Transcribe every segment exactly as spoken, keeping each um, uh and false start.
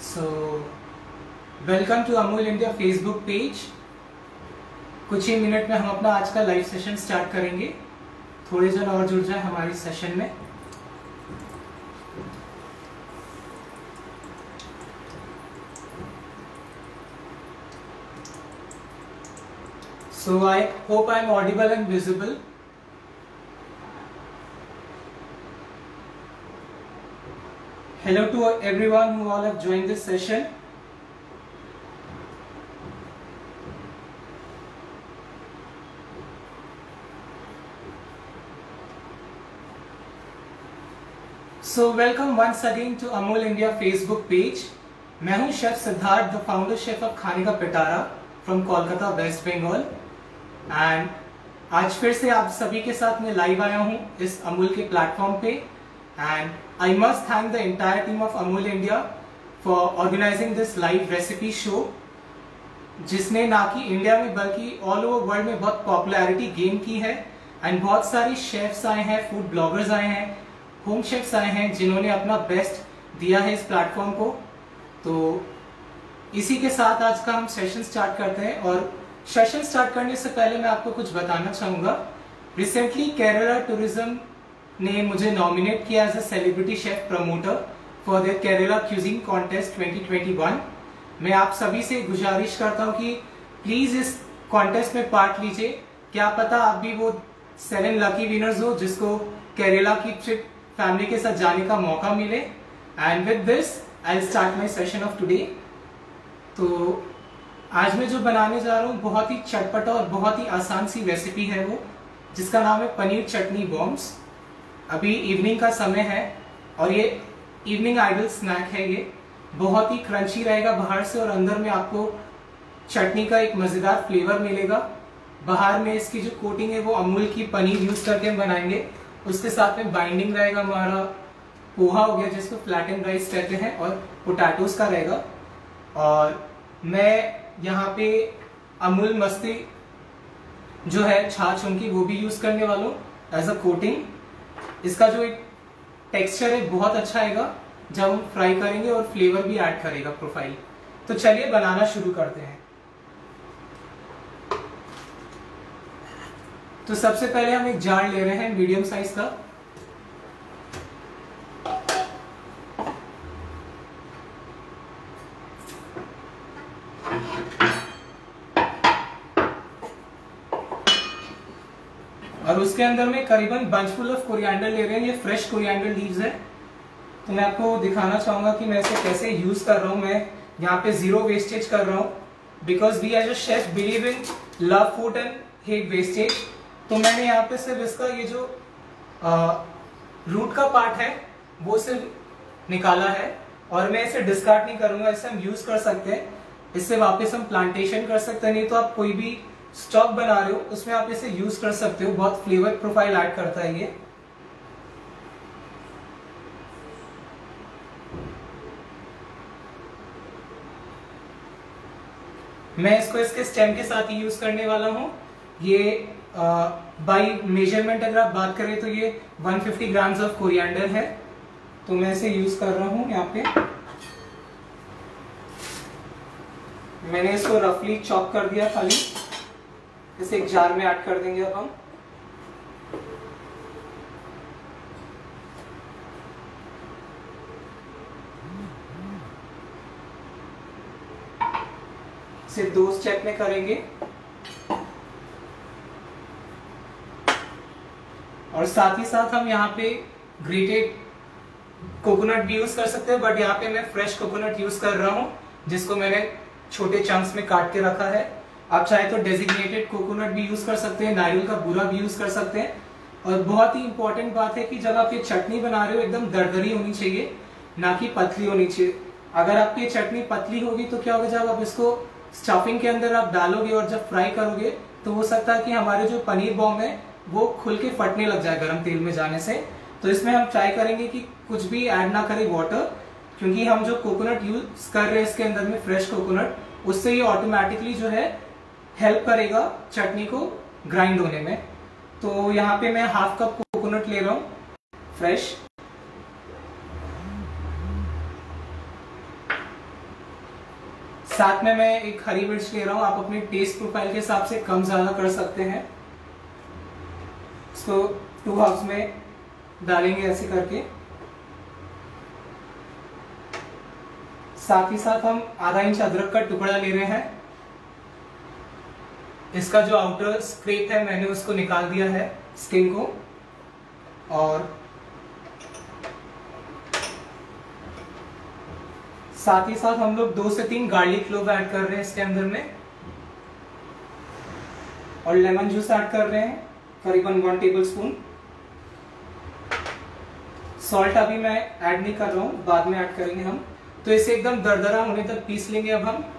So welcome to Amul India Facebook page. कुछ ही minute में हम अपना आज का लाइव सेशन स्टार्ट करेंगे। थोड़े जन और जुड़ जाए हमारे सेशन में। So I hope I am audible and visible. Hello to everyone who all have joined this session. So welcome once again to Amul India Facebook page. मैं हूं chef Siddharth, the founder chef of Khane का Pitara from Kolkata West Bengal. And आज फिर से आप सभी के साथ मैं लाइव आया हूं इस अमूल के प्लेटफॉर्म पे। And I must thank the entire team of Amul India for organising this live recipe show, जिसने ना कि इंडिया में बल्कि ऑल ओवर वर्ल्ड में बहुत पॉपुलैरिटी गेन की है। एंड बहुत सारी शेफ्स आए हैं, फूड ब्लॉगर्स आए हैं, होम शेफ्स आए हैं, जिन्होंने अपना बेस्ट दिया है इस प्लेटफॉर्म को। तो इसी के साथ आज का हम सेशन स्टार्ट करते हैं। और सेशन स्टार्ट करने से पहले मैं आपको कुछ बताना चाहूंगा। रिसेंटली केरला टूरिज्म ने मुझे नॉमिनेट किया as a celebrity chef promoter for the Kerala cuisine contest twenty twenty one. मैं आप सभी से गुजारिश करता हूं कि प्लीज इस कॉन्टेस्ट में पार्ट लीजिए। क्या पता आप भी वो सेवन लकी विनर्स हो जिसको केरला की ट्रिप फैमिली के साथ जाने का मौका मिले। And with this I start my session of today. तो आज मैं जो बनाने जा रहा हूँ बहुत ही चटपटा और बहुत ही आसान सी रेसिपी है वो, जिसका नाम है पनीर चटनी बॉम्ब्स। अभी इवनिंग का समय है और ये इवनिंग आइडल स्नैक है। ये बहुत ही क्रंची रहेगा बाहर से और अंदर में आपको चटनी का एक मजेदार फ्लेवर मिलेगा। बाहर में इसकी जो कोटिंग है वो अमूल की पनीर यूज करके हम बनाएंगे। उसके साथ में बाइंडिंग रहेगा हमारा पोहा हो गया जिसको फ्लैटन राइस कहते हैं, और पोटैटोज का रहेगा। और मैं यहाँ पे अमूल मस्ती जो है छाछ उनकी वो भी यूज करने वाला हूँ एज अ कोटिंग। इसका जो एक टेक्सचर है बहुत अच्छा आएगा जब हम फ्राई करेंगे और फ्लेवर भी ऐड करेगा प्रोफाइल। तो चलिए बनाना शुरू करते हैं। तो सबसे पहले हम एक जार ले रहे हैं मीडियम साइज का। और उसके अंदर में करीबन बंच फुल ऑफ कोरिएंडर ले रहे हैं। ये फ्रेश कोरिएंडर लीव्स है। तो मैं आपको दिखाना चाहूंगा कि मैं इसे कैसे यूज कर रहा हूं। मैं यहाँ पे जीरो वेस्टेज कर रहा हूं because we as a chef believe in love food and hate wastage. तो मैंने यहाँ पे सिर्फ इसका ये जो आ, रूट का पार्ट है वो सिर्फ निकाला है और मैं इसे डिस्कार्ड नहीं करूंगा। इसे हम यूज कर सकते हैं, इससे वापस हम प्लांटेशन कर सकते हैं। नहीं तो आप कोई भी स्टॉक बना रहे हो उसमें आप इसे यूज कर सकते हो। बहुत फ्लेवर प्रोफाइल ऐड करता है ये। मैं इसको इसके स्टेम के साथ ही यूज करने वाला हूं। ये बाई मेजरमेंट अगर आप बात करें तो ये एक सौ पचास ग्राम्स ऑफ कोरिएंडर है। तो मैं इसे यूज कर रहा हूं यहाँ पे। मैंने इसको रफली चॉप कर दिया खाली। इसे एक जार में ऐड कर देंगे अब हम। इसे दो स्टेप में करेंगे और साथ ही साथ हम यहाँ पे ग्रेटेड कोकोनट भी यूज कर सकते हैं, बट यहाँ पे मैं फ्रेश कोकोनट यूज कर रहा हूँ जिसको मैंने छोटे चंक्स में काट के रखा है। आप चाहे तो डेजिग्नेटेड कोकोनट भी यूज कर सकते हैं, नारियल का बूरा भी यूज कर सकते हैं। और बहुत ही इंपॉर्टेंट बात है कि जब आप ये चटनी बना रहे हो एकदम दरदरी होनी चाहिए, ना कि पतली होनी चाहिए। अगर आपकी ये चटनी पतली होगी तो क्या होगा, जब आप इसको स्टफिंग के अंदर आप डालोगे और जब फ्राई करोगे तो हो सकता है कि हमारे जो पनीर बॉम्ब है वो खुल के फटने लग जाए गर्म तेल में जाने से। तो इसमें हम ट्राई करेंगे कि कुछ भी ऐड ना करें वाटर, क्योंकि हम जो कोकोनट यूज कर रहे हैं इसके अंदर में फ्रेश कोकोनट, उससे ये ऑटोमेटिकली जो है हेल्प करेगा चटनी को ग्राइंड होने में। तो यहाँ पे मैं हाफ कप कोकोनट ले रहा हूँ फ्रेश। साथ में मैं एक हरी मिर्च ले रहा हूँ, आप अपने टेस्ट प्रोफाइल के हिसाब से कम ज्यादा कर सकते हैं। इसको टू हाफ्स में डालेंगे ऐसे करके। साथ ही साथ हम आधा इंच अदरक का टुकड़ा ले रहे हैं। इसका जो आउटर स्क्रेप है मैंने उसको निकाल दिया है, स्किन को। और साथ ही साथ हम लोग दो से तीन गार्लिक क्लोव ऐड कर रहे हैं इसके अंदर में, और लेमन जूस ऐड कर रहे हैं करीबन वन टेबल स्पून। सॉल्ट अभी मैं ऐड नहीं कर रहा हूं, बाद में ऐड करेंगे हम। तो इसे एकदम दरदरा होने तक पीस लेंगे अब हम।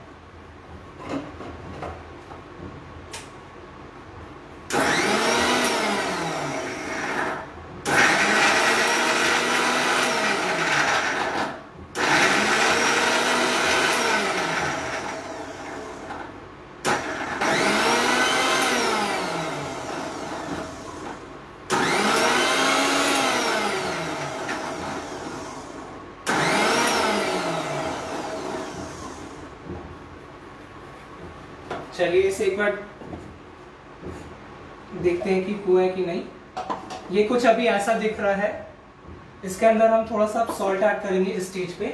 चलिए इसे एक बार देखते हैं कि हुआ है कि नहीं। ये कुछ अभी ऐसा दिख रहा है। इसके अंदर हम थोड़ा सा सॉल्ट ऐड करेंगे इस स्टेज पे।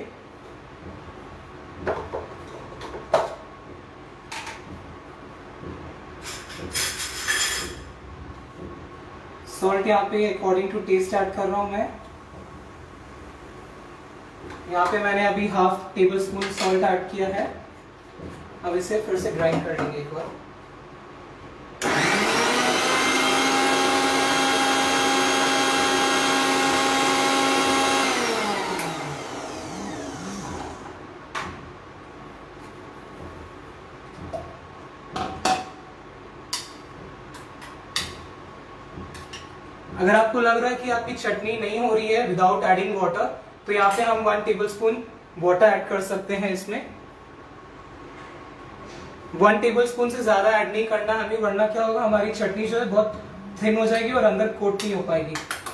सॉल्ट यहाँ पे अकॉर्डिंग टू टेस्ट ऐड कर रहा हूं मैं। यहाँ पे मैंने अभी half table spoon salt add किया है। अब इसे फिर से ग्राइंड कर लेंगे एक बार। अगर आपको लग रहा है कि आपकी चटनी नहीं हो रही है विदाउट एडिंग वाटर, तो यहाँ पे हम वन टेबलस्पून वाटर ऐड कर सकते हैं इसमें। वन टेबलस्पून से ज्यादा ऐड नहीं करना हमें, वरना क्या होगा, हमारी चटनी जो है बहुत थिन हो जाएगी और अंदर कोट नहीं हो पाएगी।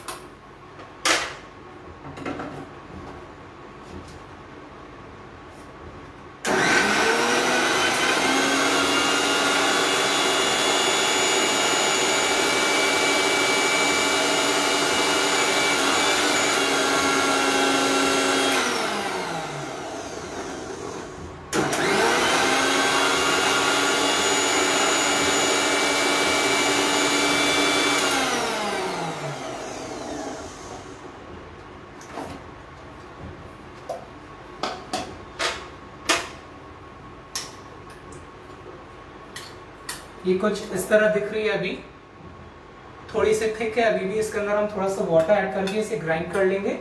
ये कुछ इस तरह दिख रही है अभी, थोड़ी सी थिक है अभी भी। इसके अंदर हम थोड़ा सा वाटर ऐड करके इसे ग्राइंड कर लेंगे।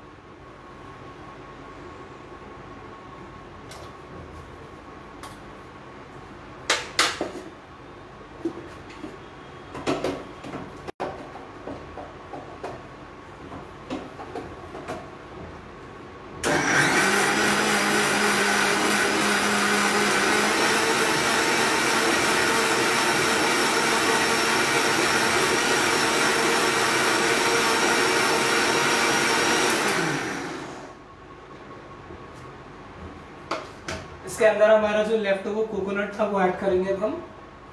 इसके अंदर हमारा जो लेफ्ट ओवर कोकोनट था वो ऐड करेंगे अब हम।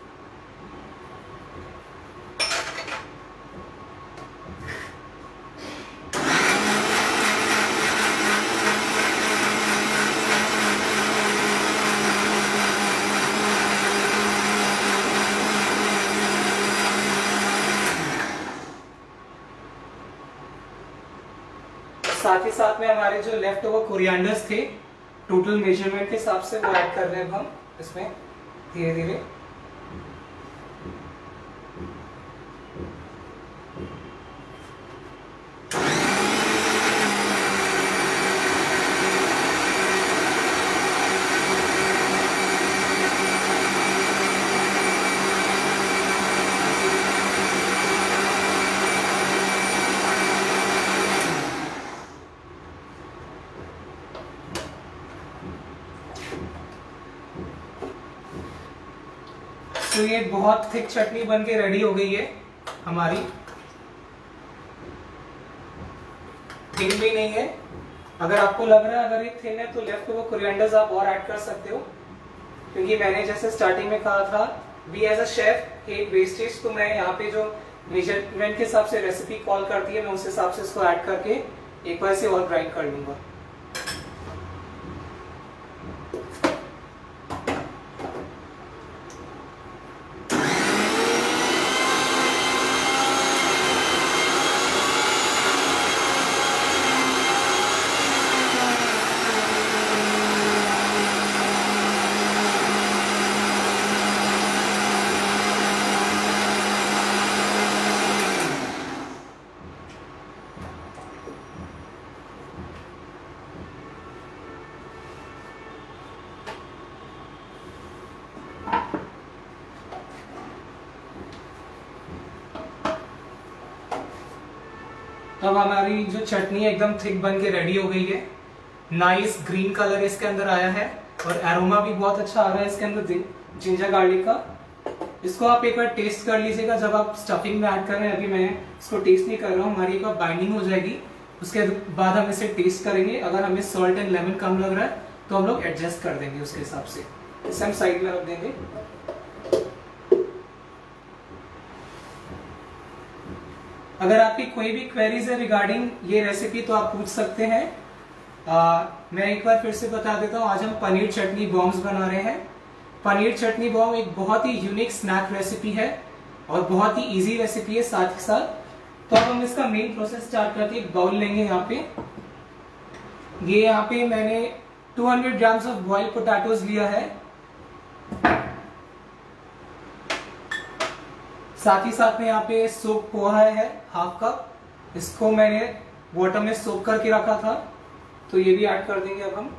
साथ ही साथ में हमारे जो लेफ्ट ओवर कोरिएंडर्स थे, टोटल मेजरमेंट के हिसाब से वो ऐड कर रहे हैं हम इसमें धीरे धीरे। तो ये बहुत थिक चटनी बन के रेडी हो गई है हमारी। थिन भी नहीं है। अगर आपको लग रहा है अगर ये थिन है तो लेफ्ट ओवर कोरिएंडर्स आप और ऐड कर सकते हो। क्योंकि मैंने जैसे स्टार्टिंग में कहा था we as a chef hate wastage, तो मैं यहाँ पे जो मेजरमेंट के हिसाब से रेसिपी कॉल करती है मैं उस हिसाब से इसको ऐड करके एक बार से और ग्राइंड कर लूंगा। अब हमारी जो चटनी है एकदम थिक बन के रेडी हो गई है। नाइस ग्रीन कलर इसके अंदर आया है और एरोमा भी बहुत अच्छा आ रहा है इसके अंदर जिंजर गार्लिक का। इसको आप एक बार टेस्ट कर लीजिएगा जब आप स्टफिंग में ऐड कर रहे हैं। अभी मैं इसको टेस्ट नहीं कर रहा हूँ, हमारी एक बार बाइंडिंग हो जाएगी उसके बाद हम इसे टेस्ट करेंगे। अगर हमें सॉल्ट एंड लेमन कम लग रहा है तो हम लोग एडजस्ट कर देंगे उसके हिसाब से। इसे हम साइड में रख देंगे। अगर आपकी कोई भी क्वेरीज है रिगार्डिंग ये रेसिपी तो आप पूछ सकते हैं। आ, मैं एक बार फिर से बता देता हूँ, आज हम पनीर चटनी बॉम्ब्स बना रहे हैं। पनीर चटनी बॉम्ब एक बहुत ही यूनिक स्नैक रेसिपी है और बहुत ही इजी रेसिपी है साथ ही साथ। तो अब हम इसका मेन प्रोसेस स्टार्ट करते हैं। एक बाउल लेंगे यहाँ पे, ये यहाँ पे मैंने दो सौ ग्राम्स ऑफ बॉइल्ड पोटैटोज लिया है। साथ ही साथ में यहाँ पे सोप पोहा है हाफ कप, इसको मैंने वाटर में सोप करके रखा था तो ये भी ऐड कर देंगे अब हम।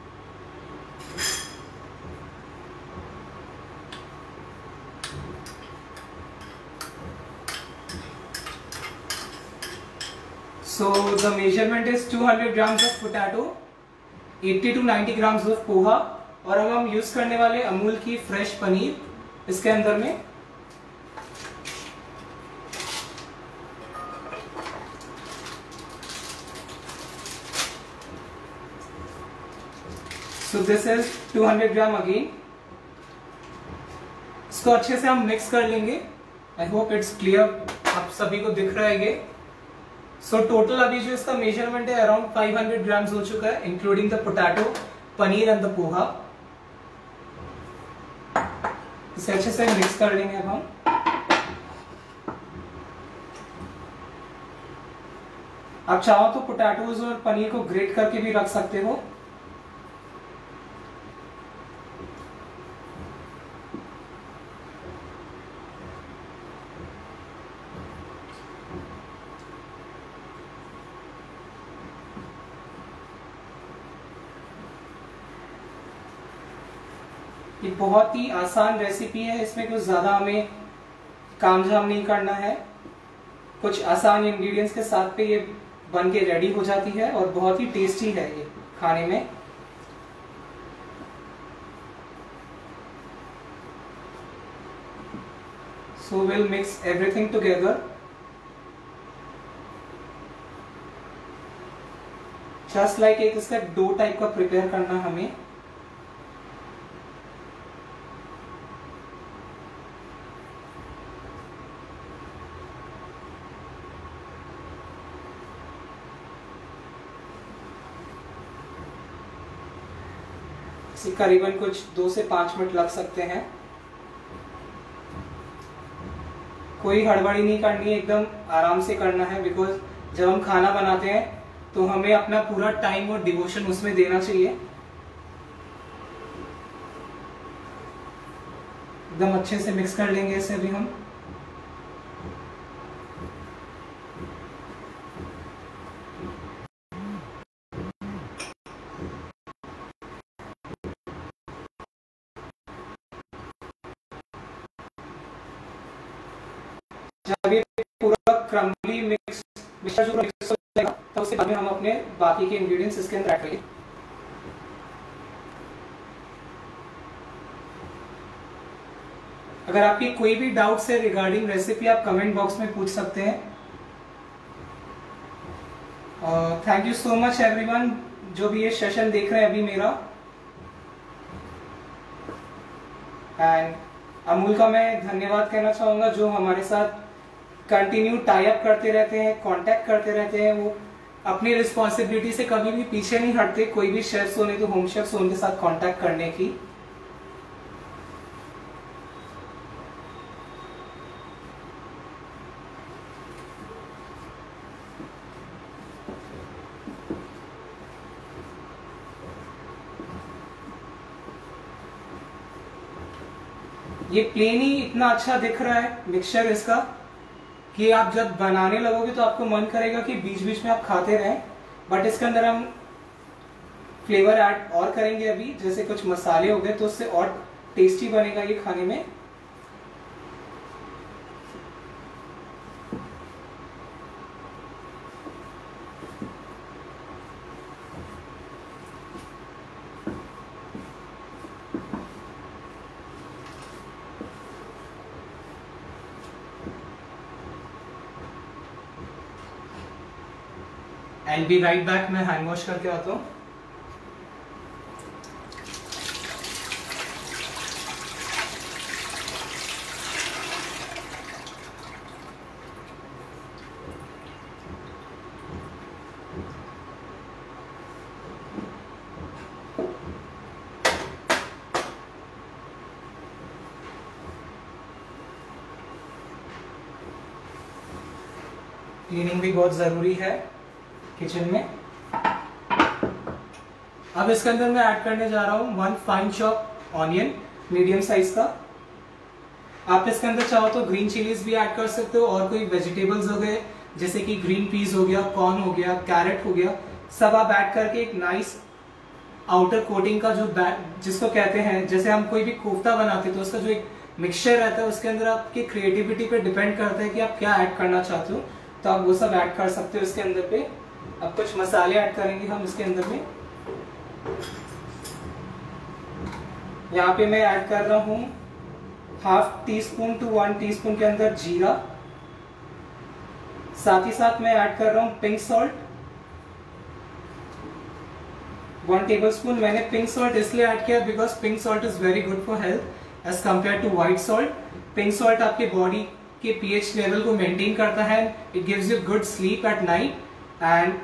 So the measurement is two hundred grams of potato, eighty to ninety grams of poha और अब हम यूज करने वाले अमूल की फ्रेश पनीर इसके अंदर में। So this is two hundred gram again. इसको अच्छे से हम मिक्स कर लेंगे। आई होप इट्स क्लियर, आप सभी को दिख रहा है ये। सो so, टोटल अभी जो इसका मेजरमेंट है अराउंड पाँच सौ ग्राम्स हो चुका है, including the potato, paneer and the poha. इसे अच्छे से मिक्स कर लेंगे अब हम। आप चाहो तो पोटैटोज और पनीर को ग्रेट करके भी रख सकते हो। ये बहुत ही आसान रेसिपी है, इसमें कुछ ज़्यादा हमें कामझाम नहीं करना है। कुछ आसान इंग्रेडिएंट्स के साथ पे ये बन के रेडी हो जाती है और बहुत ही टेस्टी है ये खाने में। So will mix everything together. Just like एक इसका डो टाइप का प्रिपेयर करना हमें। करीबन कुछ दो से पांच मिनट लग सकते हैं। कोई हड़बड़ी नहीं करनी है, एकदम आराम से करना है। बिकॉज जब हम खाना बनाते हैं तो हमें अपना पूरा टाइम और डिवोशन उसमें देना चाहिए। एकदम अच्छे से मिक्स कर लेंगे इसे भी हम। जब ये पूरा क्रम्बली मिक्स मिक्सचर जो मिक्स हो जाएगा तो उसके बाद में हम अपने बाकी के इंग्रेडिएंट्स इसके अंदर ऐड करेंगे। अगर आपकी कोई भी डाउट्स है रिगार्डिंग रेसिपी आप कमेंट बॉक्स में पूछ सकते हैं। Thank you so much everyone जो भी ये सेशन देख रहे हैं अभी मेरा। एंड अमूल का मैं धन्यवाद कहना चाहूँगा जो हमारे साथ कंटिन्यू टाई अप करते रहते हैं, कांटेक्ट करते रहते हैं। वो अपनी रिस्पॉन्सिबिलिटी से कभी भी पीछे नहीं हटते, कोई भी शेफ्स हो नहीं तो होम शेफ्स हो उनके साथ कांटेक्ट करने की। ये प्लेन ही इतना अच्छा दिख रहा है मिक्सचर इसका कि आप जब बनाने लगोगे तो आपको मन करेगा कि बीच बीच में आप खाते रहें। बट इसके अंदर हम फ्लेवर ऐड और करेंगे अभी, जैसे कुछ मसाले हो गए तो उससे और टेस्टी बनेगा ये खाने में। एंड बी राइट बैक, मैं हैंड वॉश करके आता हूँ। क्लीनिंग भी बहुत जरूरी है किचन में। अब इसके अंदर मैं ऐड करने जा रहा हूँ one fine chop onion, medium size का। आप इसके अंदर चाहो तो ग्रीन चिलीज भी ऐड कर सकते हो और कोई वेजिटेबल्स हो गए जैसे कि ग्रीन पीस हो गया, कॉर्न हो गया, कैरेट हो गया, सब आप ऐड करके एक नाइस आउटर कोटिंग का जो जिसको कहते हैं, जैसे हम कोई भी कोफ्ता बनाते हैं तो उसका जो एक मिक्सचर रहता है उसके अंदर आपकी क्रिएटिविटी पे डिपेंड करता है कि आप क्या ऐड करना चाहते हो, तो आप वो सब ऐड कर सकते हो इसके अंदर पे। अब कुछ मसाले ऐड करेंगे हम इसके अंदर में। यहाँ पे मैं ऐड कर रहा हूँ half T spoon to one tea spoon के अंदर जीरा। साथ ही साथ मैं ऐड कर रहा हूँ pink salt, one table spoon. मैंने पिंक सॉल्ट इसलिए ऐड किया because pink salt is very good for health as compare to white salt. Pink salt आपके बॉडी के पीएच लेवल को मेंटेन करता है, it gives you good sleep at night. And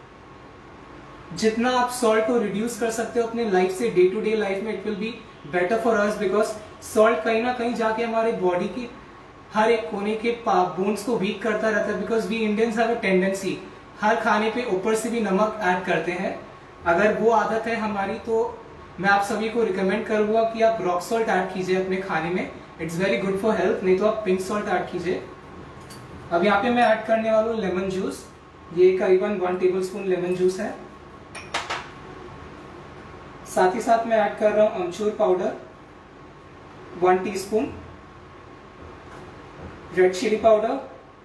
जितना आप सॉल्ट को रिड्यूस कर सकते हो अपने लाइफ से, डे टू डे लाइफ में, it will be better for us because salt कहीं ना कहीं जाके हमारे बॉडी की हर एक कोने के बोन्स को वीक करता रहता है। Because we Indians have a tendency हर खाने पे ऊपर से भी नमक ऐड करते हैं। अगर वो आदत है हमारी तो मैं आप सभी को रिकमेंड करूंगा कि आप रॉक सॉल्ट ऐड कीजिए अपने खाने में, it's very good for health. नहीं तो आप पिंक सॉल्ट ऐड कीजिए। अब यहाँ पे मैं ऐड करने वाला हूँ लेमन जूस। ये करीबन one table spoon lemon juice है। साथ ही साथ मैं ऐड कर रहा हूँ amchur powder one teaspoon, red chilli powder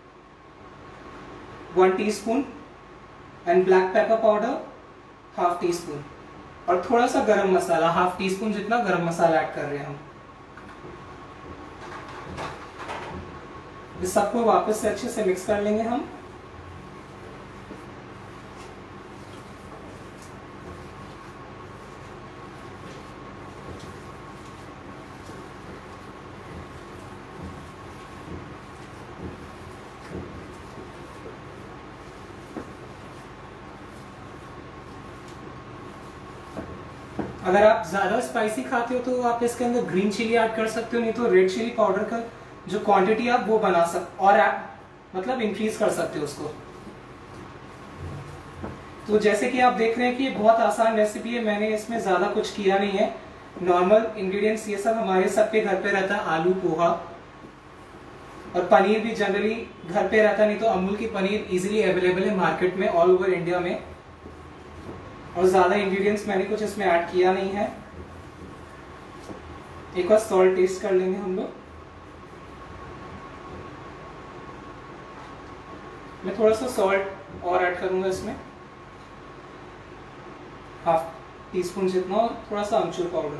one teaspoon and black pepper powder half T spoon, और थोड़ा सा गरम मसाला हाफ टी स्पून जितना गरम मसाला ऐड कर रहे हैं हम। इस सबको वापस से अच्छे से मिक्स कर लेंगे हम। अगर आप ज्यादा स्पाइसी खाते हो तो आप इसके अंदर ग्रीन चिली ऐड कर सकते हो, नहीं तो रेड चिली पाउडर का जो क्वांटिटी आप वो बना सकते और आप मतलब इंक्रीज कर सकते हो उसको। तो जैसे कि आप देख रहे हैं कि ये बहुत आसान रेसिपी है, मैंने इसमें ज्यादा कुछ किया नहीं है। नॉर्मल इंग्रेडिएंट्स ये सब हमारे सबके घर पे रहता है, आलू, पोहा और पनीर भी जनरली घर पे रहता, नहीं तो अमूल की पनीर इजीली अवेलेबल है मार्केट में ऑल ओवर इंडिया में। और ज्यादा इंग्रेडिएंट्स मैंने कुछ इसमें ऐड किया नहीं है। एक बार सॉल्ट टेस्ट कर लेंगे हम लोग। मैं थोड़ा सा सॉल्ट और ऐड करूंगा इसमें, हाफ टी स्पून जितना, और थोड़ा सा अमचूर पाउडर।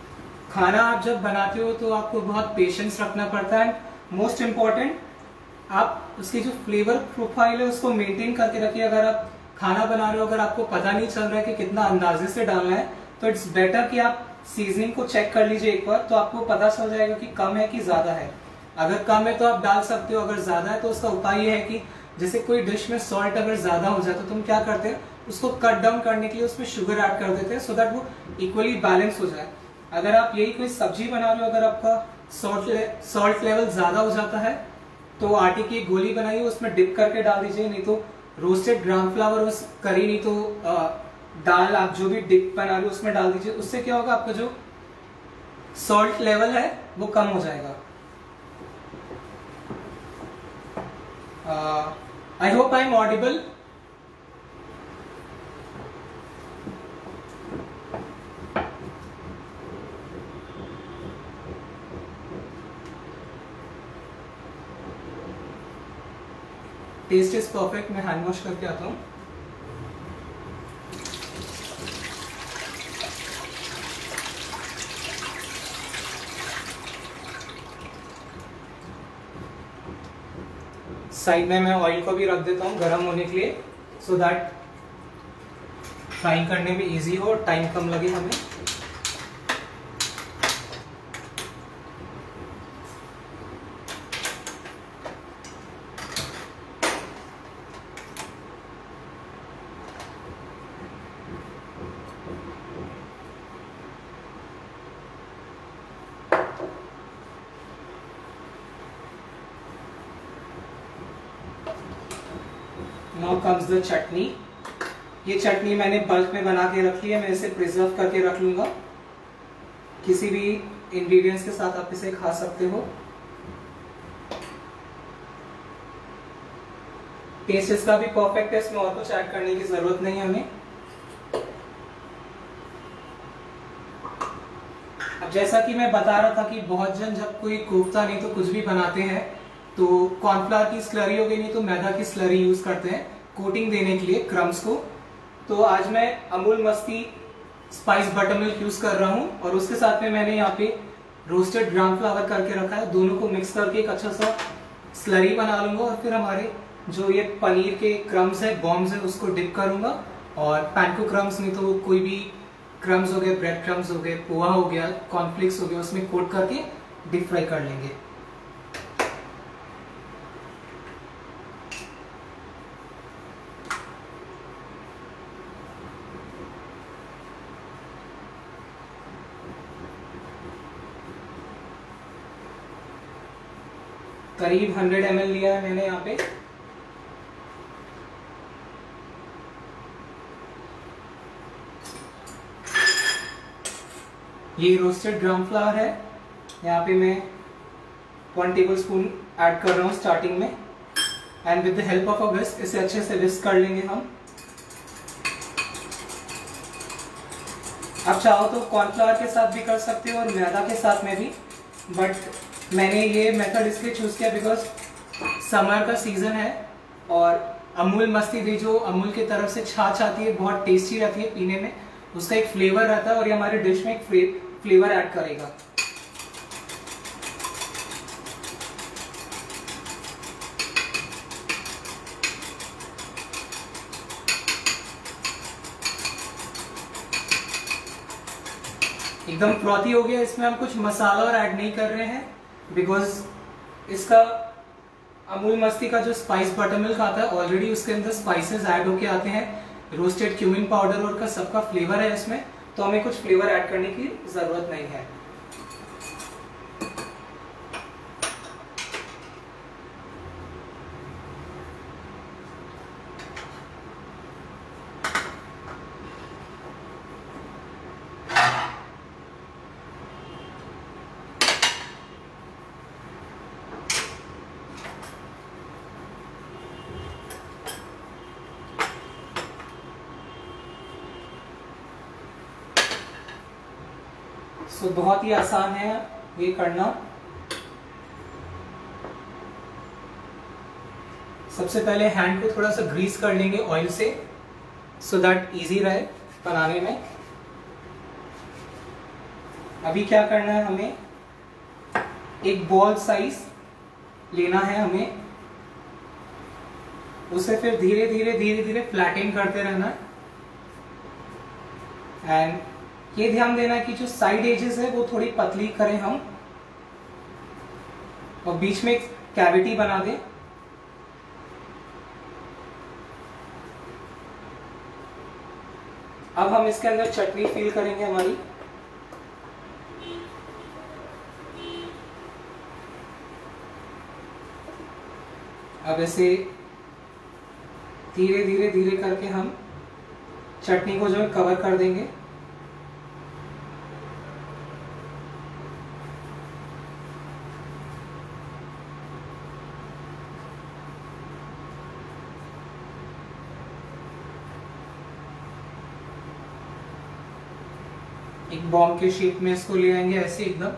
खाना आप जब बनाते हो तो आपको बहुत पेशेंस रखना पड़ता है। मोस्ट इम्पॉर्टेंट, आप उसकी जो फ्लेवर प्रोफाइल है उसको मेंटेन करके रखिए। अगर आप खाना बना रहे हो, अगर आपको पता नहीं चल रहा है कि कितना अंदाजे से डालना है, तो इट्स बेटर कि आप सीजनिंग को चेक कर लीजिए एक बार, तो आपको पता चल जाएगा कि कम है कि ज्यादा है। अगर कम है तो आप डाल सकते हो, अगर ज्यादा है तो उसका उपाय ये है कि जैसे कोई डिश में सॉल्ट अगर ज्यादा हो जाए तो तुम क्या करते हैं, उसको कट डाउन करने के लिए उसमें शुगर ऐड कर देते हैं, सो दैट वो इक्वली बैलेंस हो जाए। अगर आप यही कोई सब्जी बना रहे हो, अगर आपका सॉल्ट ले, सॉल्ट लेवल ज्यादा हो जाता है, तो आटे की एक गोली बनाइए, उसमें डिप करके डाल दीजिए, नहीं तो रोस्टेड ग्राम फ्लावर करी, नहीं तो आ, दाल आप जो भी डिप बना रहे हो उसमें डाल दीजिए। उससे क्या होगा, आपका जो सॉल्ट लेवल है वो कम हो जाएगा। I hope I am audible. Taste is perfect. मैं हैंड वॉश करके आता हूँ। साइड में मैं ऑयल को भी रख देता हूँ गर्म होने के लिए, सो दैट फ्राई करने में इजी हो और टाइम कम लगे हमें। Now comes the chutney. ये चटनी मैंने बल्क में बना के रख ली है, मैं इसे प्रिजर्व करके रख लूंगा। किसी भी इंग्रेडिएंट्स के साथ आप इसे खा सकते हो। टेस्ट इसका भी परफेक्ट है, इसमें और कुछ ऐड करने की जरूरत नहीं है हमें। अब जैसा कि मैं बता रहा था कि बहुत जन जब कोई कोफ्ता नहीं तो कुछ भी बनाते हैं तो कॉर्नफ्लावर की स्लरी हो गई, नहीं तो मैदा की स्लरी यूज करते हैं कोटिंग देने के लिए क्रम्स को। तो आज मैं अमूल मस्ती स्पाइस बटर मिल्क यूज कर रहा हूँ और उसके साथ में मैंने यहाँ पे रोस्टेड ग्राम फ्लावर करके रखा है। दोनों को मिक्स करके एक अच्छा सा स्लरी बना लूंगा और फिर हमारे जो ये पनीर के क्रम्स है, बॉम्ब्स है, उसको डिप करूंगा। और पैनको क्रम्स नहीं तो कोई भी क्रम्स हो गए, ब्रेड क्रम्स हो गए, पोहा हो गया, कॉर्नफ्लेक्स हो गया, उसमें कोट करके डीप फ्राई कर लेंगे। करीब सौ एम एल लिया है मैंने यहाँ पे। ये रोस्टेड ग्राम फ्लावर है, यहाँ पे मैं वन टेबल स्पून ऐड कर रहा हूँ स्टार्टिंग में। And with the help of a whisk इसे अच्छे से विस्क कर लेंगे हम। आप चाहो तो कॉर्नफ्लावर के साथ भी कर सकते हो और मैदा के साथ में भी, बट मैंने ये मेथड इसलिए चूज किया बिकॉज समर का सीजन है और अमूल मस्ती दी जो अमूल की तरफ से छाछ आती है बहुत टेस्टी रहती है पीने में, उसका एक फ्लेवर रहता है और ये हमारे डिश में एक फ्लेवर ऐड करेगा। एकदम फ्रॉथी हो गया। इसमें हम कुछ मसाला और ऐड नहीं कर रहे हैं बिकॉज इसका अमूल मस्ती का जो स्पाइस बटर मिल्क आता है ऑलरेडी उसके अंदर स्पाइसेस ऐड होके आते हैं, रोस्टेड क्यूमिन पाउडर और का सबका फ्लेवर है इसमें, तो हमें कुछ फ्लेवर ऐड करने की जरूरत नहीं है। सो so, बहुत ही आसान है ये करना। सबसे पहले हैंड को थोड़ा सा ग्रीस कर लेंगे ऑयल से सो दैट इजी रहे बनाने में। अभी क्या करना है, हमें एक बॉल साइज लेना है हमें उसे फिर धीरे धीरे धीरे धीरे फ्लैटन करते रहना है। एंड ये ध्यान देना है कि जो साइड एजेस है वो थोड़ी पतली करें हम, और बीच में एक कैविटी बना दें। अब हम इसके अंदर चटनी फिल करेंगे हमारी। अब ऐसे धीरे धीरे धीरे करके हम चटनी को जो है कवर कर देंगे। एक बॉम्ब के शेप में इसको ले आएंगे ऐसे एकदम।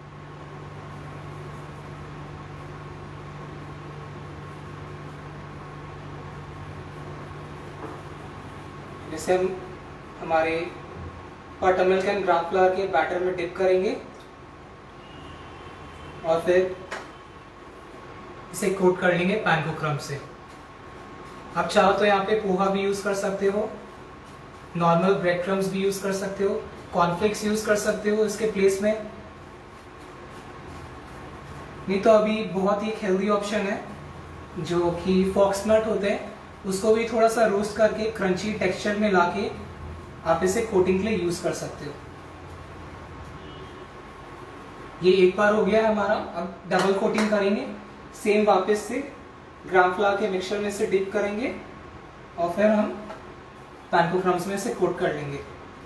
जैसे हम हमारे butter milk and gram flour के बैटर में डिप करेंगे और फिर इसे कोट कर लेंगे पैनको क्रम्ब से। आप चाहो तो यहाँ पे पोहा भी यूज कर सकते हो, नॉर्मल ब्रेड क्रम्स भी यूज कर सकते हो, कॉर्नफ्लेक्स यूज कर सकते हो इसके प्लेस में। नहीं तो अभी बहुत ही हेल्दी ऑप्शन है जो कि फॉक्सनट होते हैं, उसको भी थोड़ा सा रोस्ट करके क्रंची टेक्सचर में लाके आप इसे कोटिंग के लिए यूज कर सकते हो। ये एक बार हो गया है हमारा। अब डबल कोटिंग करेंगे, सेम वापस से ग्राम फ्लावर के मिक्सचर में से डिप करेंगे और फिर हम पैनको क्रम्स में से कोट कर लेंगे।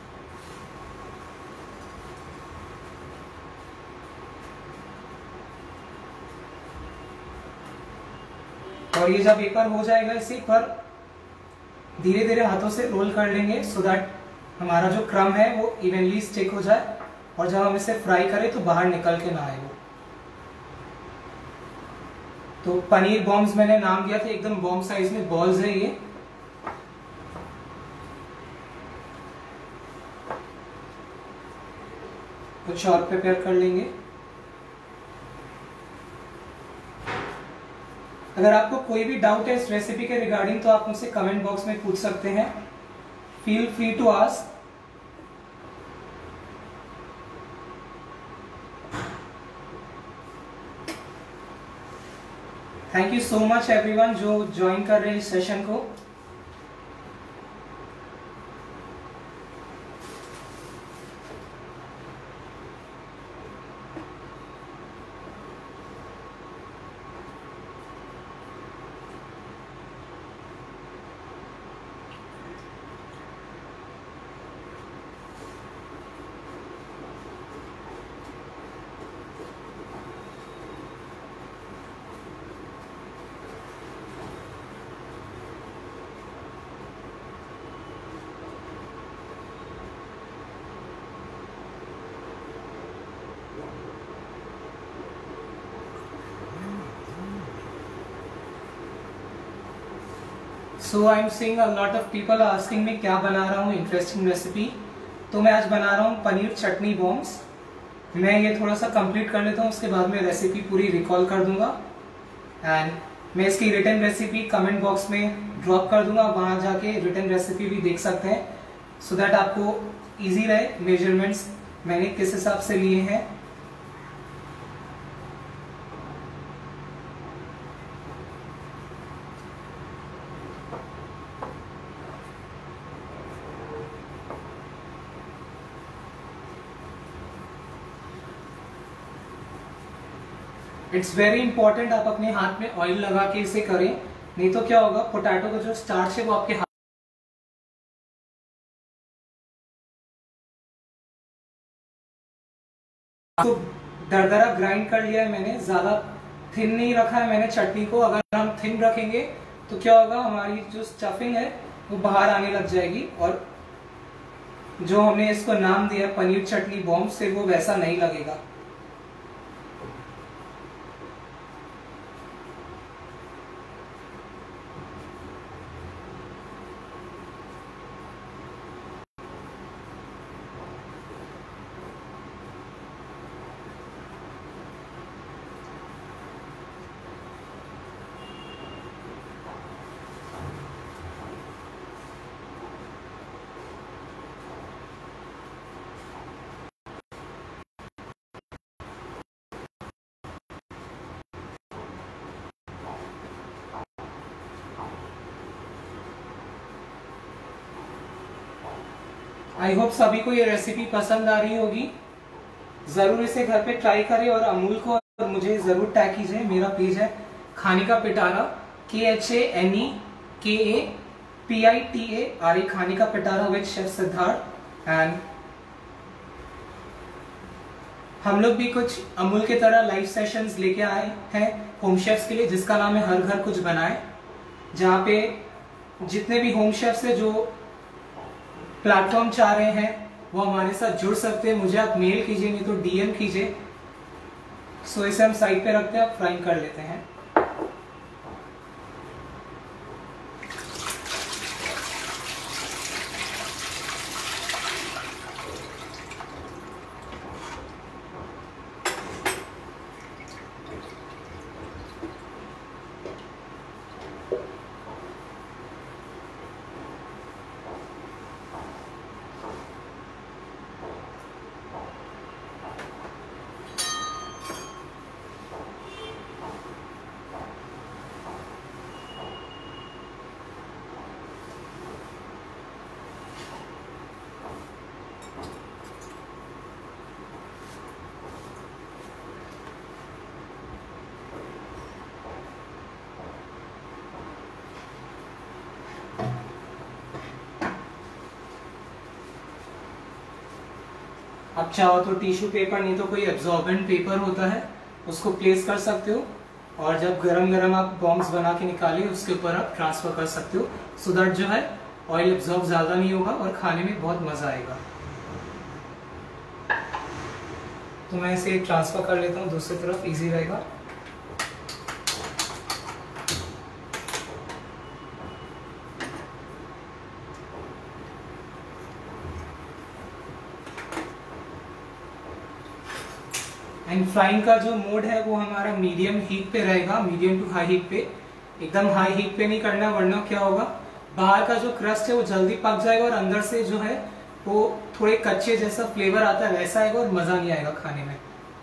और ये जब एक बार हो जाएगा इसे एक बार धीरे धीरे हाथों से रोल कर लेंगे सो दैट हमारा जो क्रम्ब है वो इवनली स्टिक हो जाए, और जब हम इसे फ्राई करें तो बाहर निकल के ना आए वो। तो पनीर बॉम्ब्स मैंने नाम दिया था, एकदम बॉम्ब साइज में बॉल्स है ये। कुछ और प्रिपेयर कर लेंगे। अगर आपको कोई भी डाउट है इस रेसिपी के रिगार्डिंग तो आप मुझसे कमेंट बॉक्स में पूछ सकते हैं। Feel free to ask. Thank you so much everyone जो ज्वाइन कर रहे हैं इस सेशन को। So I am seeing a lot of people asking me क्या बना रहा हूँ इंटरेस्टिंग रेसिपी। तो मैं आज बना रहा हूँ पनीर चटनी बॉम्ब्स। मैं ये थोड़ा सा कंप्लीट कर लेता हूँ, उसके बाद में रेसिपी पूरी रिकॉल कर दूंगा एंड मैं इसकी रिटन रेसिपी कमेंट बॉक्स में ड्रॉप कर दूंगा, वहाँ जाके रिटन रेसिपी भी देख सकते हैं सो दैट आपको ईजी रहे मेजरमेंट्स मैंने किस हिसाब से लिए हैं। इट्स वेरी इंपॉर्टेंट आप अपने हाथ में ऑयल लगा के इसे करें, नहीं तो क्या होगा पोटैटो का जो स्टार्च है वो आपके हाथ तो दरदरा ग्राइंड कर लिया है मैंने, ज्यादा थिन नहीं रखा है मैंने चटनी को। अगर हम थिन रखेंगे तो क्या होगा हमारी जो स्टफिंग है वो बाहर आने लग जाएगी और जो हमने इसको नाम दिया पनीर चटनी बॉम्ब से वो वैसा नहीं लगेगा। आई होप सभी को ये रेसिपी पसंद आ रही होगी। ज़रूर इसे घर पे ट्राई करें और अमूल को और मुझे ज़रूर टैग कीजिए। मेरा पेज है खाने का पिटारा, के H A N E K A P I T A R A, खाने का पिटारा विद शेफ सिद्धार्थ। एंड हम लोग भी कुछ अमूल की तरह लाइव सेशंस लेके आए हैं होम शेफ्स के लिए, जिसका नाम है हर घर कुछ बनाए, जहाँ पे जितने भी होम शेफ्स है जो प्लेटफॉर्म चाह रहे हैं वो हमारे साथ जुड़ सकते हैं। मुझे आप मेल कीजिए, नहीं तो डीएम कीजिए। सो इसे हम साइड पे रखते हैं, आप फ्राइंग कर लेते हैं। आप चाहो तो टिश्यू पेपर, नहीं तो कोई एब्जॉर्बेंट पेपर होता है, उसको प्लेस कर सकते हो और जब गरम गरम आप बॉम्ब्स बना के निकालिए उसके ऊपर आप ट्रांसफर कर सकते हो, सो दैट जो है ऑयल एब्जॉर्ब ज़्यादा नहीं होगा और खाने में बहुत मज़ा आएगा। तो मैं इसे ट्रांसफर कर लेता हूँ दूसरी तरफ, इजी रहेगा। एंड फ्राइंग का जो मोड है वो हमारा मीडियम हीट पे रहेगा, मीडियम टू हाई हीट पे। एकदम हाई हीट पे नहीं करना, वरना क्या होगा, बाहर का जो क्रस्ट है वो जल्दी पक जाएगा और अंदर से जो है वो थोड़े कच्चे जैसा फ्लेवर आता है वैसा आएगा और मजा नहीं आएगा खाने में।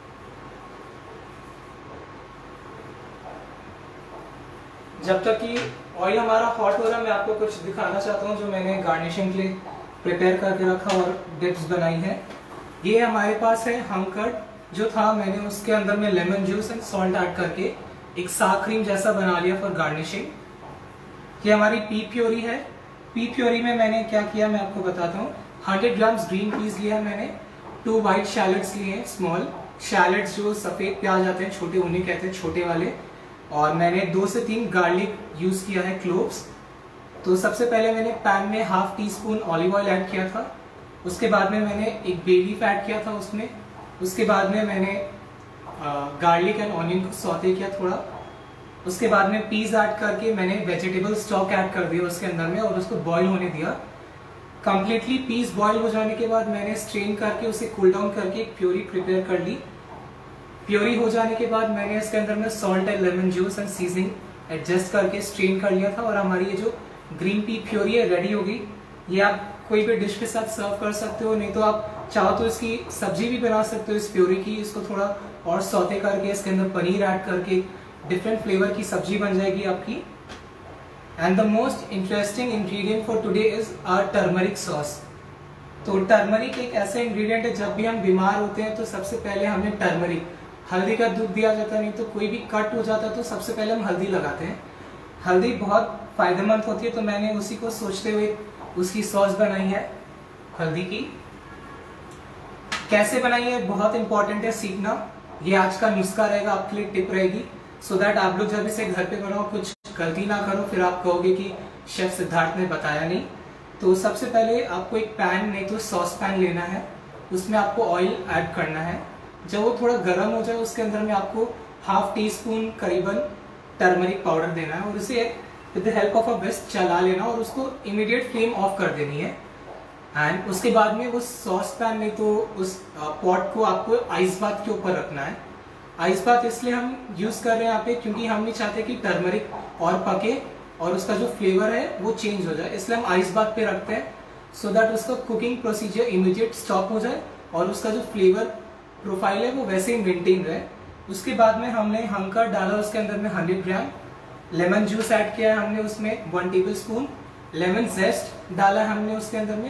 जब तक कि ऑयल हमारा हॉट हो रहा है, मैं आपको कुछ दिखाना चाहता हूँ जो मैंने गार्निशिंग के लिए प्रिपेयर करके रखा और डिप्स बनाई है। ये हमारे पास है हमकट जो था, मैंने उसके अंदर में lemon juice and salt add करके एक साग क्रीम जैसा बना लिया फॉर गार्निशिंग। ये हमारी पी प्योरी है। पी प्योरी में मैंने क्या किया मैं आपको बताता हूँ। हंड्रेड ग्राम्स ग्रीन पीस लिया मैंने, टू वाइट शैलेट्स लिए हैं, स्मॉल शैलेट्स जो सफ़ेद प्याज आते हैं छोटे, उन्हें कहते हैं छोटे वाले। और मैंने दो से तीन गार्लिक यूज़ किया है, क्लोव्स। तो सबसे पहले मैंने पैन में half tea spoon olive oil add किया था, उसके बाद में मैंने एक बे लीफ ऐड किया था उसमें, उसके बाद में मैंने गार्लिक एंड ऑनियन को सौते किया थोड़ा, उसके बाद में पीस ऐड करके मैंने वेजिटेबल स्टॉक ऐड कर दिया उसके अंदर में और उसको बॉईल होने दिया। कंप्लीटली पीस बॉईल हो जाने के बाद मैंने स्ट्रेन करके उसे कूल डाउन करके एक प्योरी प्रिपेयर कर ली। प्योरी हो जाने के बाद मैंने इसके अंदर में salt and lemon juice and seasoning adjust करके स्ट्रेन कर लिया था और हमारी ये जो ग्रीन पी प्योरी है रेडी हो गई। ये आप कोई भी डिश के साथ सर्व कर सकते हो, नहीं तो आप चाहो तो इसकी सब्जी भी बना सकते हो इस प्योरी की। इसको थोड़ा और सौते करके इसके अंदर पनीर ऐड करके डिफरेंट फ्लेवर की सब्जी बन जाएगी आपकी। And the most interesting ingredient for today is our turmeric sauce. तो टर्मरिक एक ऐसा इंग्रेडिएंट है, जब भी हम बीमार होते हैं तो सबसे पहले हमें टर्मरिक, हल्दी का दूध दिया जाता है, नहीं तो कोई भी कट हो जाता है तो सबसे पहले हम हल्दी लगाते हैं। हल्दी बहुत फायदेमंद होती है, तो मैंने उसी को सोचते हुए उसकी सॉस बनाई है हल्दी की। कैसे बनाई है बहुत इंपॉर्टेंट है सीखना, ये आज का नुस्खा रहेगा, आपके लिए टिप रहेगी, सो so दैट आप लोग जब इसे घर पे बनाओ कुछ गलती ना करो, फिर आप कहोगे कि शेफ सिद्धार्थ ने बताया नहीं। तो सबसे पहले आपको एक पैन, नहीं तो सॉस पैन लेना है, उसमें आपको ऑयल ऐड करना है। जब वो थोड़ा गर्म हो जाए उसके अंदर में आपको हाफ टी स्पून करीबन टर्मरिक पाउडर देना है और उसे with the help of a whisk चला लेना और उसको इमीडिएट फ्लेम ऑफ कर देनी है। एंड उसके बाद में उस सॉस पैन में तो उस पॉट को आपको आइस बाथ के ऊपर रखना है। आइस बाथ इसलिए हम यूज कर रहे हैं यहाँ पे क्योंकि हम नहीं चाहते कि टर्मरिक और पके और उसका जो फ्लेवर है वो चेंज हो जाए, इसलिए हम आइस बाथ पे रखते हैं, सो दैट उसका कुकिंग प्रोसीजर इमीडिएट स्टॉप हो जाए और उसका जो फ्लेवर प्रोफाइल है वो वैसे ही मेंटेन रहे। उसके बाद में हमने हमकट डाला उसके अंदर में hundred gram, lemon juice add किया है हमने उसमें one table spoon, lemon zest डाला है हमने उसके अंदर में,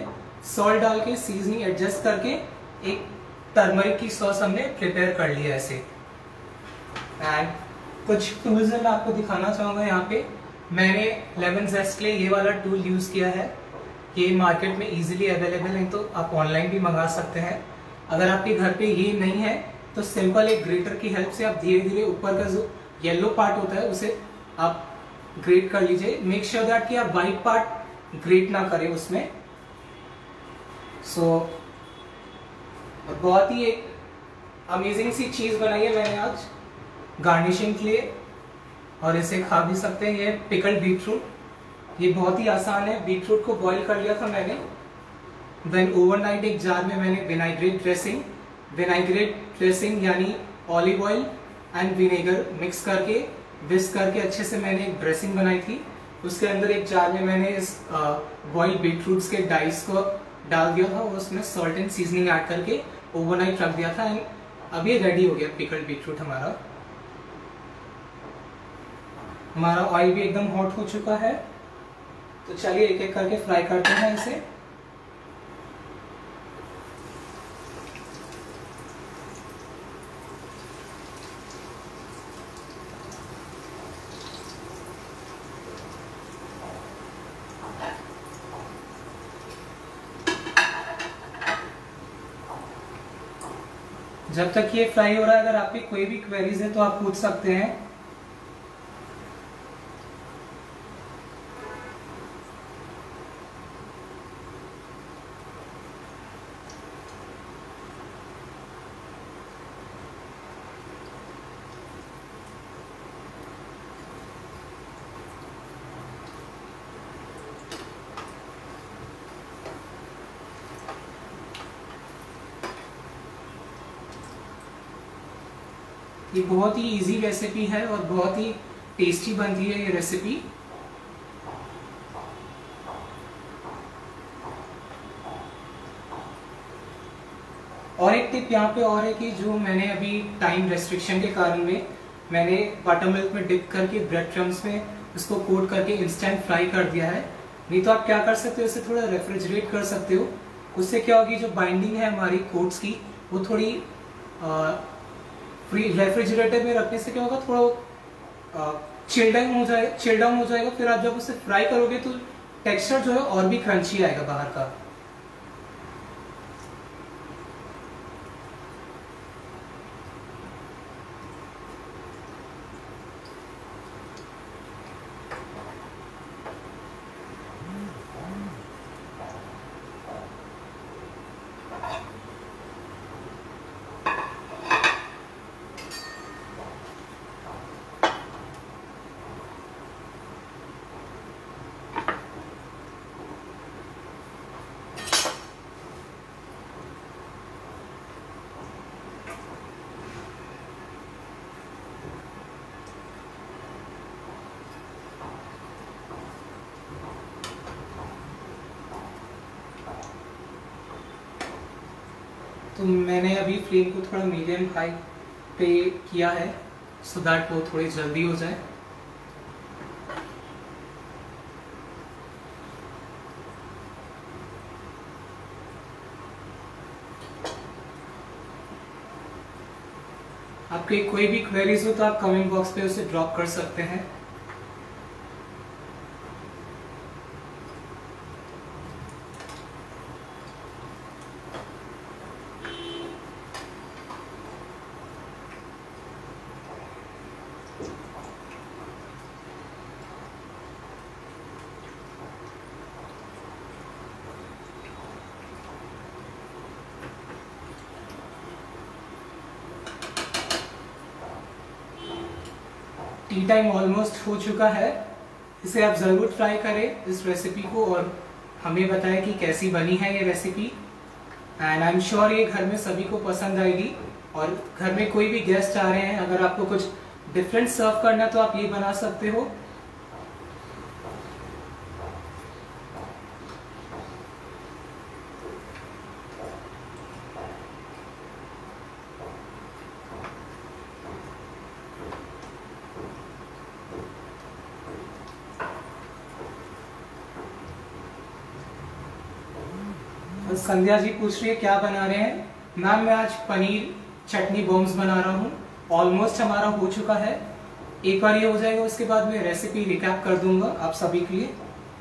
सॉल्ट डाल के सीजनिंग एडजस्ट करके एक टर्मरिक की सॉस हमने प्रिपेयर कर लिया ऐसे। एंड कुछ टूल्स मैं आपको दिखाना चाहूँगा। यहाँ पे मैंने लेमन जेस्ट के लिए ये वाला टूल यूज़ किया है। ये मार्केट में इजीली अवेलेबल है, तो आप ऑनलाइन भी मंगा सकते हैं। अगर आपके घर पे ये नहीं है तो सिंपल एक ग्रेटर की हेल्प से आप धीरे धीरे ऊपर का जो येलो पार्ट होता है उसे आप ग्रेट कर लीजिए। मेक श्योर दैट कि आप वाइट पार्ट ग्रेट ना करें उसमें। सो so, बहुत ही एक अमेजिंग सी चीज़ बनाई है मैंने आज गार्निशिंग के लिए, और इसे खा भी सकते हैं। ये पिकल्ड बीटरूट, ये बहुत ही आसान है। बीटरूट को बॉईल कर लिया था मैंने, देन ओवरनाइट एक जार में मैंने विनाइग्रेट ड्रेसिंग विनाइग्रेट ड्रेसिंग यानी olive oil and vinegar mix करके विस्क करके अच्छे से मैंने एक ड्रेसिंग बनाई थी। उसके अंदर एक जार में मैंने इस बॉइल्ड बीटरूट्स के डाइस को डाल दिया था और उसमें सॉल्ट एंड सीजनिंग ऐड करके ओवरनाइट रख दिया था। एंड अब ये रेडी हो गया पिकल्ड बीटरूट हमारा। हमारा ऑयल भी एकदम हॉट हो चुका है, तो चलिए एक एक करके फ्राई करते हैं इसे। जब तक ये फ्राई हो रहा है, अगर आपकी कोई भी क्वेरीज है तो आप पूछ सकते हैं। ये बहुत ही इजी रेसिपी है और बहुत ही टेस्टी बनती है ये रेसिपी। और एक टिप यहाँ पे और है कि जो मैंने अभी टाइम रेस्ट्रिक्शन के कारण में मैंने बटर मिल्क में डिप करके ब्रेड क्रम्स में उसको कोट करके इंस्टेंट फ्राई कर दिया है। नहीं तो आप क्या कर सकते हो, इसे थोड़ा रेफ्रिजरेट कर सकते हो। उससे क्या होगी, जो बाइंडिंग है हमारी कोट्स की वो थोड़ी आ, फ्री रेफ्रिजरेटर में रखने से क्या होगा, थोड़ा चिल डाउन हो जाए चिल डाउन हो जाएगा। फिर आप जब उसे फ्राई करोगे तो टेक्सचर जो है और भी क्रंची आएगा बाहर का। तो मैंने अभी फ्लेम को थोड़ा मीडियम हाई पे किया है सो दैट वो थोड़ी जल्दी हो जाए। आपके कोई भी क्वेरीज हो तो आप कमेंट बॉक्स पे उसे ड्रॉप कर सकते हैं। टी टाइम ऑलमोस्ट हो चुका है। इसे आप ज़रूर ट्राई करें इस रेसिपी को और हमें बताएं कि कैसी बनी है ये recipe. And I am sure ये घर में सभी को पसंद आएगी। और घर में कोई भी गेस्ट आ रहे हैं, अगर आपको कुछ डिफरेंट सर्व करना तो आप ये बना सकते हो। और संध्या जी पूछ रही है क्या बना रहे हैं। मैम मैं आज पनीर चटनी बॉम्ब्स बना रहा हूँ। ऑलमोस्ट हमारा हो चुका है, एक बार ये हो जाएगा उसके बाद मैं रेसिपी रिकैप कर दूंगा आप सभी के लिए।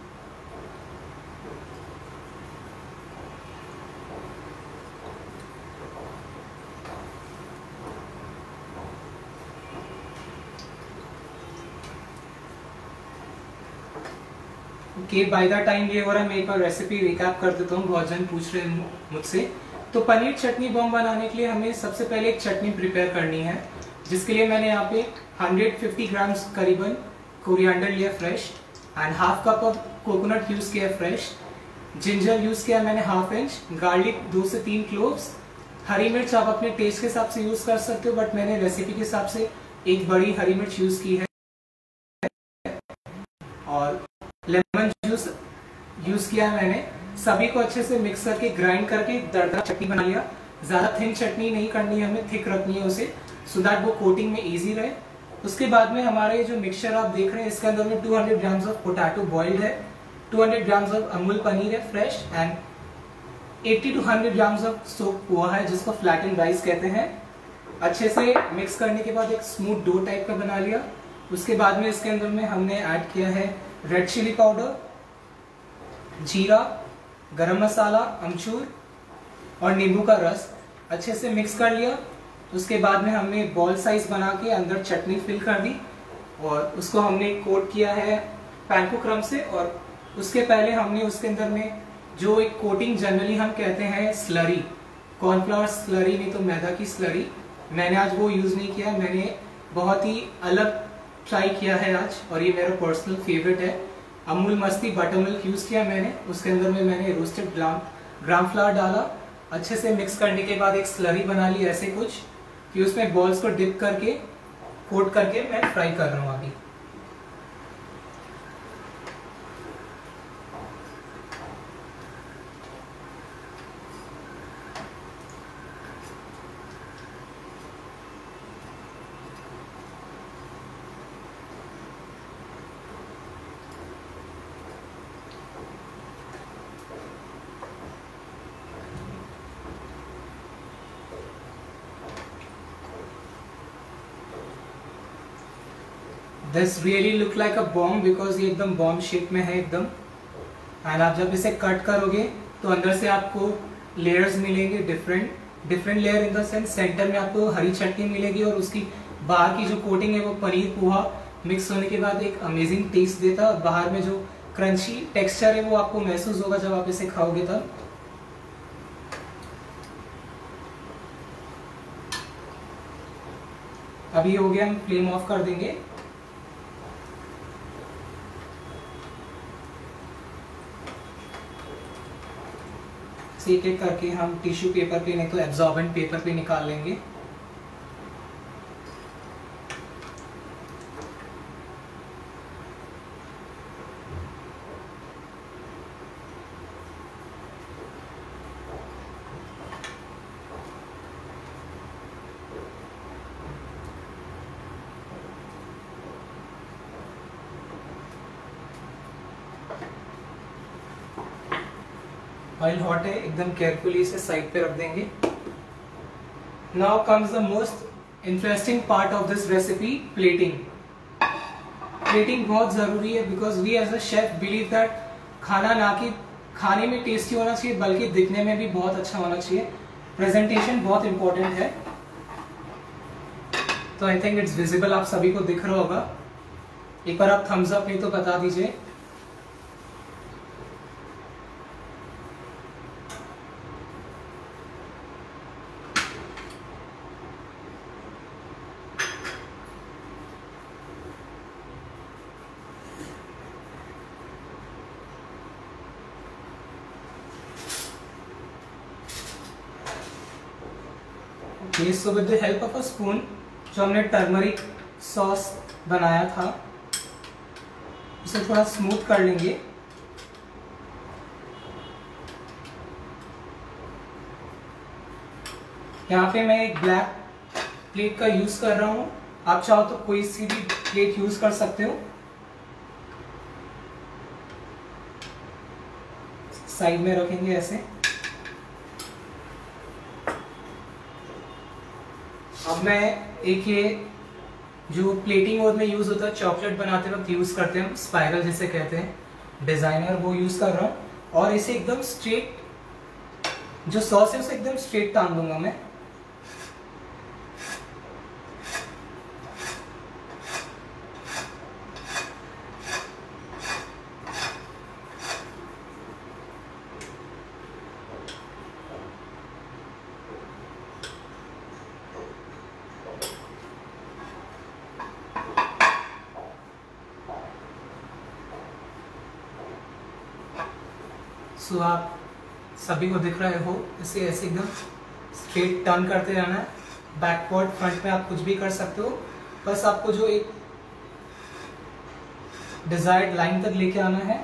ओके, बाय द टाइम ये हो रहा है मैं एक बार रेसिपी रिकैप कर देता हूँ, बहुत जन पूछ रहे हैं मुझसे। तो पनीर चटनी बॉम्ब बनाने के लिए हमें सबसे पहले एक चटनी प्रिपेयर करनी है, जिसके लिए मैंने यहाँ पे एक सौ पचास ग्राम्स करीबन कोरिएंडर लिया fresh, and half cup of coconut use किया फ्रेश, जिंजर यूज किया मैंने हाफ इंच, गार्लिक दो से तीन क्लोव्स, हरी मिर्च आप अपने टेस्ट के हिसाब से यूज कर सकते हो, बट मैंने रेसिपी के हिसाब से एक बड़ी हरी मिर्च यूज की है, और लेमन जूस यूज किया है मैंने। सभी को अच्छे से मिक्स करके ग्राइंड करके दरदरा चटनी बना लिया। ज्यादा थिन चटनी नहीं करनी है हमें, थिक रखनी है उसे, सो दैट वो कोटिंग में इजी रहे। उसके बाद में हमारा ये जो मिक्सचर आप देख रहे हैं इसके अंदर में दो सौ ग्राम्स ऑफ पोटैटो बॉइल्ड है, दो सौ ग्राम्स ऑफ अमूल पनीर है फ्रेश, एंड अस्सी टू सौ ग्राम्स ऑफ सोप पोहा है जिसको फ्लैटन राइस कहते हैं। अच्छे से मिक्स करने के बाद एक स्मूथ डो टाइप का बना लिया। उसके बाद में इसके अंदर में हमने ऐड किया है रेड चिली पाउडर, जीरा, गरम मसाला, अमचूर और नींबू का रस। अच्छे से मिक्स कर लिया। उसके बाद में हमने बॉल साइज बना के अंदर चटनी फिल कर दी और उसको हमने कोट किया है पैनको क्रम से। और उसके पहले हमने उसके अंदर में जो एक कोटिंग जनरली हम कहते हैं स्लरी, कॉर्नफ्लावर स्लरी नहीं तो मैदा की स्लरी, मैंने आज वो यूज नहीं किया। मैंने बहुत ही अलग ट्राई किया है आज और ये मेरा पर्सनल फेवरेट है। अमूल मस्ती बटर मिल्क यूज किया मैंने, उसके अंदर में मैंने रोस्टेड ग्राम ग्राम फ्लावर डाला। अच्छे से मिक्स करने के बाद एक स्लरी बना ली ऐसे कुछ कि उसमें बॉल्स को डिप करके कोट करके मैं फ्राई कर रहा हूँ अभी। This really look like a bomb because ये एकदम बॉम्ब शेप में है एकदम। एंड आप जब इसे कट करोगे तो अंदर से आपको लेयर्स मिलेंगे, different different layer in the sense. Centre में आपको हरी चटनी मिलेगी और उसकी बाहर की जो कोटिंग है वो पनीर पोहा मिक्स होने के बाद एक अमेजिंग टेस्ट देता है। और बाहर में जो क्रंची टेक्सचर है वो आपको महसूस होगा जब आप इसे खाओगे तब। अभी हो गया, हम फ्लेम ऑफ कर देंगे। एक एक करके हम टिश्यू पेपर पे नहीं तो एब्जॉर्बेंट पेपर पे निकाल लेंगे। ऑयल हॉट है, एकदम केयरफुली इसे साइड पे रख देंगे। Now comes the most interesting part of this recipe, plating. Plating बहुत जरूरी है because we as a chef believe that खाना ना कि खाने में टेस्टी होना चाहिए बल्कि दिखने में भी बहुत अच्छा होना चाहिए। प्रेजेंटेशन बहुत इंपॉर्टेंट है। तो आई थिंक इट्स विजिबल, आप सभी को दिख रहा होगा। एक बार आप थम्स अप नहीं तो बता दीजिए। Okay, so with the help of a spoon, जो हमने टर्मरिक सॉस बनाया था उसे थोड़ा स्मूथ कर लेंगे। यहाँ पे मैं एक ब्लैक प्लेट का यूज कर रहा हूँ, आप चाहो तो कोई सी भी प्लेट यूज कर सकते हो। साइड में रखेंगे ऐसे। अब मैं एक ये जो प्लेटिंग मोड में यूज होता है चॉकलेट बनाते वक्त यूज करते हैं, स्पाइरल जिसे कहते हैं, डिजाइनर, वो यूज कर रहा हूँ और इसे एकदम स्ट्रेट, जो सॉस है उसे एकदम स्ट्रेट तान दूंगा मैं। सो आप सभी को दिख रहे हो, इसे ऐसे एकदम स्ट्रेट टर्न करते रहना है। बैकवर्ड फ्रंट में आप कुछ भी कर सकते हो, बस आपको जो एक डिजायर्ड लाइन तक लेके आना है।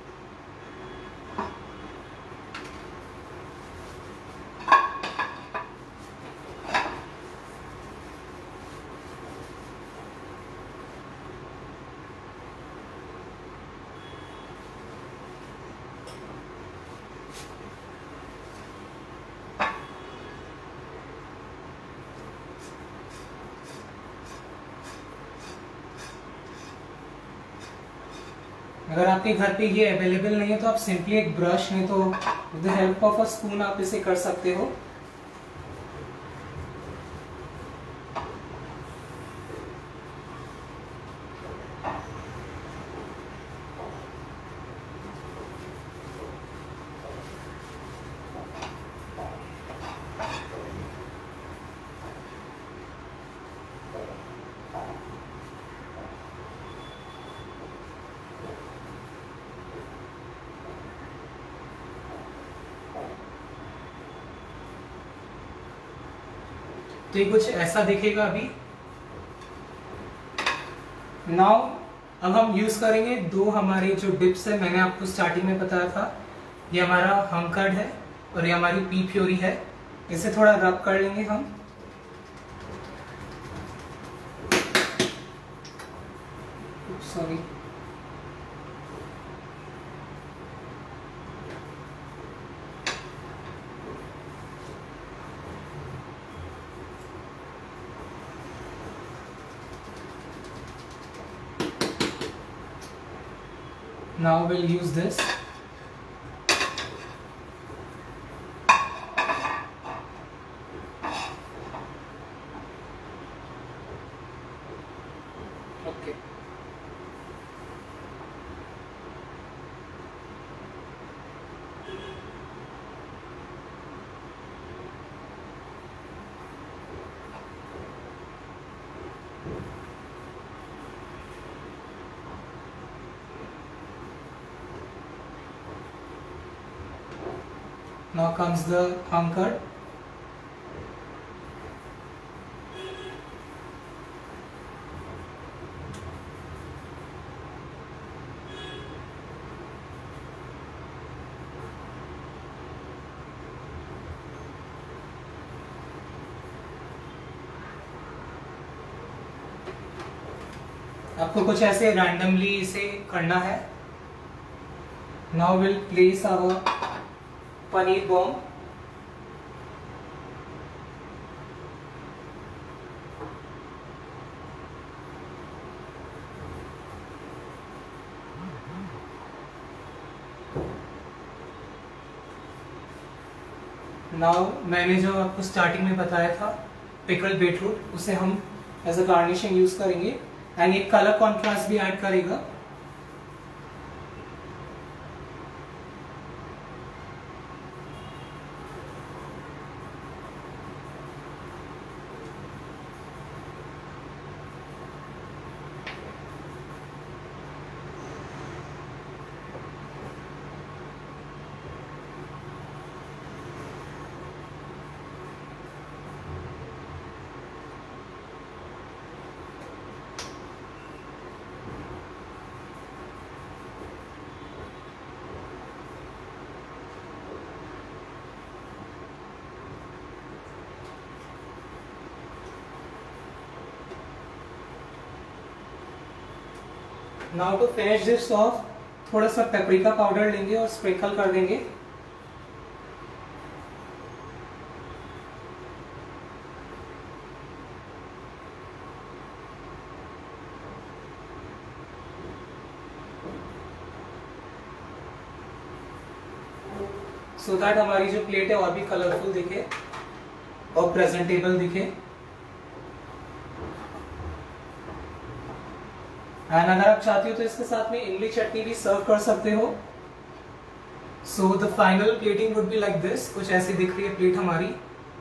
अगर आपके घर पे ये अवेलेबल नहीं है तो आप सिंपली एक ब्रश, नहीं तो with the help of a spoon आप इसे कर सकते हो। तो ये कुछ ऐसा दिखेगा अभी। नाउ अब हम यूज करेंगे दो हमारे जो डिप्स है, मैंने आपको स्टार्टिंग में बताया था, ये हमारा हंकर्ड है और ये हमारी पी प्योरी है। इसे थोड़ा रब कर लेंगे हम। Sorry, now we'll use this. Okay. Now comes the hungkard. आपको कुछ ऐसे रैंडमली इसे करना है। Now we'll place our paneer bomb. Now मैंने जो आपको स्टार्टिंग में बताया था पिकल बीटरूट, उसे हम एज अ गार्निशिंग यूज करेंगे एंड एक कलर कॉन्ट्रास्ट भी ऐड करेगा। Now to finish this off, थोड़ा सा पेपरिका पाउडर लेंगे और स्प्रिंकल कर देंगे। सो दैट हमारी जो प्लेट है और भी कलरफुल दिखे और प्रेजेंटेबल दिखे। एंड अगर आप चाहते हो तो इसके साथ में इमली चटनी भी सर्व कर सकते हो। So the final plating would be like this, कुछ ऐसी दिख रही है प्लेट हमारी।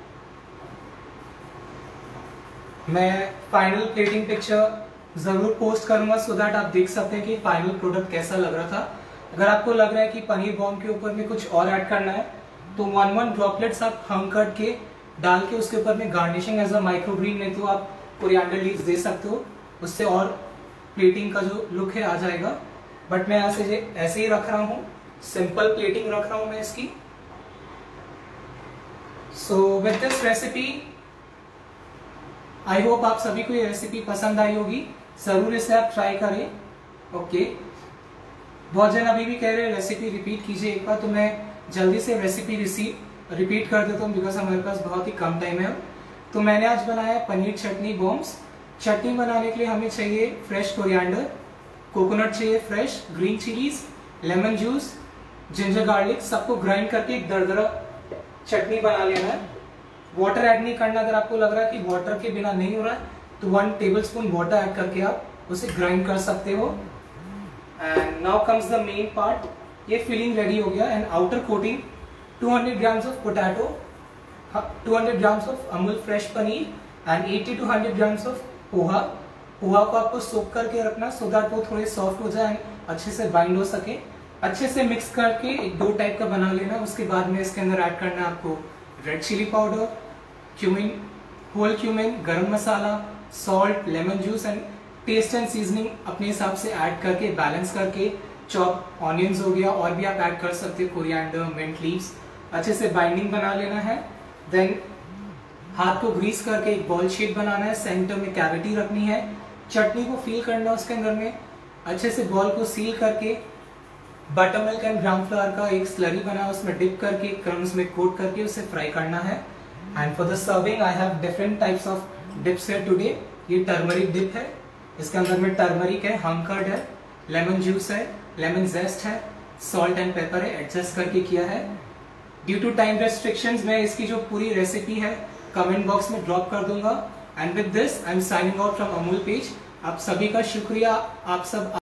मैं फाइनल प्लेटिंग पिक्चर जरूर पोस्ट करूंगा सो दैट आप देख सकते हैं कि फाइनल प्रोडक्ट कैसा लग रहा था। अगर आपको लग रहा है कि पनीर बॉम्ब के ऊपर में कुछ और ऐड करना है तो वन वन ड्रॉपलेट्स आप हम कट के डाल के उसके ऊपर में गार्निशिंग एज अ माइक्रोग्रीन नहीं तो आप कोरिएंडर लीव्स दे सकते हो, उससे और प्लेटिंग का जो लुक है आ जाएगा। बट मैं ऐसे ऐसे ही रख रहा हूँ, सिंपल प्लेटिंग रख रहा हूँ मैं इसकी। So with this recipe I hope आप सभी को ये रेसिपी पसंद आई होगी, जरूर इसे आप ट्राई करें। ओके, बहुत जन अभी भी कह रहे हैं रेसिपी रिपीट कीजिए एक बार, तो मैं जल्दी से रेसिपी रिसीव रिपीट कर देता हूँ बिकॉज हमारे पास बहुत ही कम टाइम है। तो मैंने आज बनाया पनीर चटनी बॉम्ब्स। चटनी बनाने के लिए हमें चाहिए फ्रेश कोरिएंडर, कोकोनट चाहिए fresh, green chillies, lemon juice, ginger garlic, सबको ग्राइंड करके एक दरदरा चटनी बना लेना है। वाटर ऐड नहीं करना, अगर आपको लग रहा है कि वाटर के बिना नहीं हो रहा है तो वन टेबलस्पून वाटर ऐड करके आप उसे ग्राइंड कर सकते हो। And now comes the main part, ये फिलिंग रेडी हो गया। And outer coating two hundred grams of potato, two hundred grams of Amul fresh paneer and eighty two hundred grams of poha. Poha को आपको सोक करके रखना सो दैट वो थोड़े सॉफ्ट हो जाए, अच्छे से बाइंड हो सके। अच्छे से मिक्स करके एक डो टाइप का बना लेना। उसके बाद में इसके अंदर ऐड करना है आपको red chilli powder, cumin, whole cumin, garam masala, salt, lemon juice and taste and seasoning अपने हिसाब से ऐड करके बैलेंस करके, चॉप ऑनियंस हो गया और भी आप ऐड कर सकते हो, कोरिएंडर, मिंट लीव्स। अच्छे से बाइंडिंग बना लेना है। देन हाथ को ग्रीस करके एक बॉल शेप बनाना है, सेंटर में कैविटी रखनी है, चटनी को फील करना उसके अंदर में। अच्छे से बॉल को सील करके butter milk and gram flour का एक स्लरी बना उसमें डिप करके क्रम्स में कोट करके उसे फ्राई करना है। And for the serving I have different types of dips है टुडे। ये टर्मरिक डिप है, इसके अंदर में टर्मरिक है, हमकर्ड है, लेमन जूस है, लेमन जेस्ट है, सॉल्ट एंड पेपर है, एडजस्ट करके किया है। ड्यू टू टाइम रेस्ट्रिक्शंस मैं इसकी जो पूरी रेसिपी है कमेंट बॉक्स में ड्रॉप कर दूंगा। And with this I am signing out from Amul page. आप सभी का शुक्रिया, आप सब